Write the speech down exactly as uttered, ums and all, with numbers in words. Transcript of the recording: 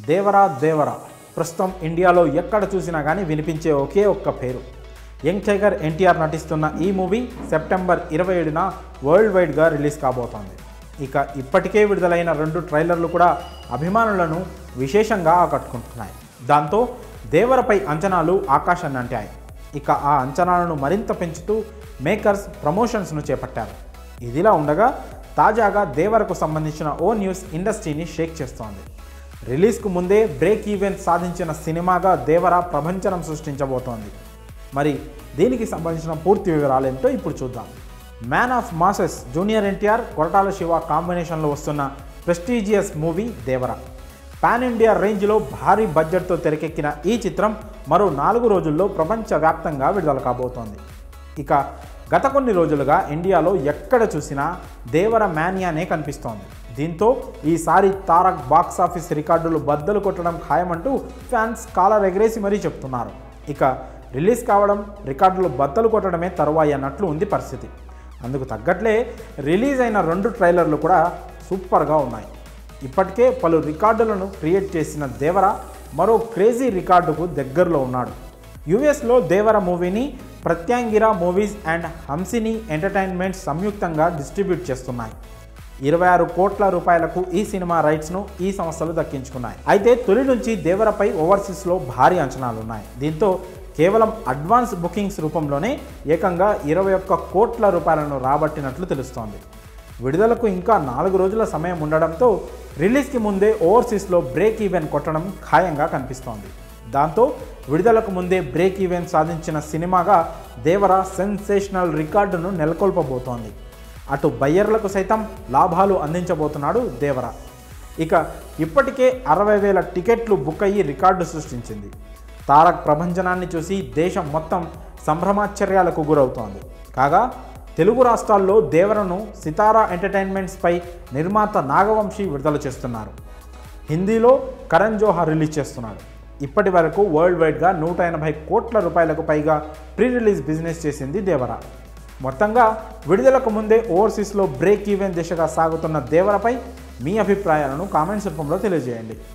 దేవరా దేవరా ప్రస్తుతం ఇండియాలో ఎక్కడ చూసినా కానీ వినిపించే ఒకే ఒక్క పేరు. యంగ్ టైగర్ ఎన్టీఆర్ నటిస్తున్న ఈ మూవీ సెప్టెంబర్ ఇరవై ఏడున వరల్డ్ వైడ్గా రిలీజ్ కాబోతోంది. ఇక ఇప్పటికే విడుదలైన రెండు ట్రైలర్లు కూడా అభిమానులను విశేషంగా ఆకట్టుకుంటున్నాయి. దాంతో దేవరపై అంచనాలు ఆకాశాన్ని అంటాయి. ఇక ఆ అంచనాలను మరింత పెంచుతూ మేకర్స్ ప్రమోషన్స్ను చేపట్టారు. ఇదిలా ఉండగా తాజాగా దేవరకు సంబంధించిన ఓ న్యూస్ ఇండస్ట్రీని షేక్ చేస్తోంది. రిలీజ్కు ముందే బ్రేక్ ఈవెన్ సాధించిన సినిమాగా దేవర ప్రభంజనం సృష్టించబోతోంది. మరి దీనికి సంబంధించిన పూర్తి వివరాలు ఏమిటో ఇప్పుడు చూద్దాం. Man of masses junior NTR, Koratala Siva కాంబినేషన్లో వస్తున్న prestigious movie Devara. Pan India రేంజ్లో భారీ బడ్జెట్తో తెరకెక్కిన ఈ చిత్రం మరో నాలుగు రోజుల్లో ప్రపంచవ్యాప్తంగా విడుదల కాబోతోంది. ఇక గత కొన్ని రోజులుగా ఇండియాలో ఎక్కడ చూసినా దేవర మ్యానియానే కనిపిస్తోంది. దీంతో ఈసారి తారక్ బాక్సాఫీస్ రికార్డులు బద్దలు కొట్టడం ఖాయమంటూ ఫ్యాన్స్ కాలర్ ఎగరేసి మరీ చెప్తున్నారు. ఇక రిలీజ్ కావడం రికార్డులు బద్దలు కొట్టడమే తరువాయి అన్నట్లు ఉంది పరిస్థితి. అందుకు తగ్గట్లే రిలీజ్ అయిన రెండు ట్రైలర్లు కూడా సూపర్గా ఉన్నాయి. ఇప్పటికే పలు రికార్డులను క్రియేట్ చేసిన దేవర మరో క్రేజీ రికార్డుకు దగ్గరలో ఉన్నాడు. యుఎస్లో దేవర మూవీని Pratyangira movies and Hamsini entertainments సంయుక్తంగా డిస్ట్రిబ్యూట్ చేస్తున్నాయి. ఇరవై ఆరు కోట్ల రూపాయలకు ఈ సినిమా రైట్స్ను ఈ సంస్థలు దక్కించుకున్నాయి. అయితే తొలి నుంచి దేవరపై ఓవర్సీస్లో భారీ అంచనాలున్నాయి. దీంతో కేవలం అడ్వాన్స్ బుకింగ్స్ రూపంలోనే ఏకంగా ఇరవై ఒక్క కోట్ల రూపాయలను రాబట్టినట్లు తెలుస్తోంది. విడుదలకు ఇంకా నాలుగు రోజుల సమయం ఉండడంతో రిలీజ్కి ముందే ఓవర్సీస్లో బ్రేక్ ఈవెన్ కొట్టడం ఖాయంగా కనిపిస్తోంది. దాంతో విడుదలకు ముందే బ్రేక్ ఈవెన్ సాధించిన సినిమాగా దేవర సెన్సేషనల్ రికార్డును నెలకొల్పబోతోంది. అటు బయ్యర్లకు సైతం లాభాలు అందించబోతున్నాడు దేవర. ఇక ఇప్పటికే అరవై వేల టికెట్లు బుక్ అయ్యి రికార్డు సృష్టించింది. తారక్ ప్రభంజనాన్ని చూసి దేశం మొత్తం సంభ్రమాశ్చర్యాలకు గురవుతోంది. కాగా తెలుగు రాష్ట్రాల్లో దేవరను సితారా ఎంటర్టైన్మెంట్స్పై నిర్మాత నాగవంశీ విడుదల చేస్తున్నారు. హిందీలో కరణ్ జోహర్ రిలీజ్ చేస్తున్నాడు. ఇప్పటి వరకు వరల్డ్ వైడ్గా నూట ఎనభై కోట్ల రూపాయలకు పైగా ప్రీ రిలీజ్ బిజినెస్ చేసింది దేవర. మొత్తంగా విడుదలకు ముందే ఓవర్సీస్లో బ్రేక్ ఈవెన్ దిశగా సాగుతున్న దేవరపై మీ అభిప్రాయాలను కామెంట్స్ రూపంలో తెలియజేయండి.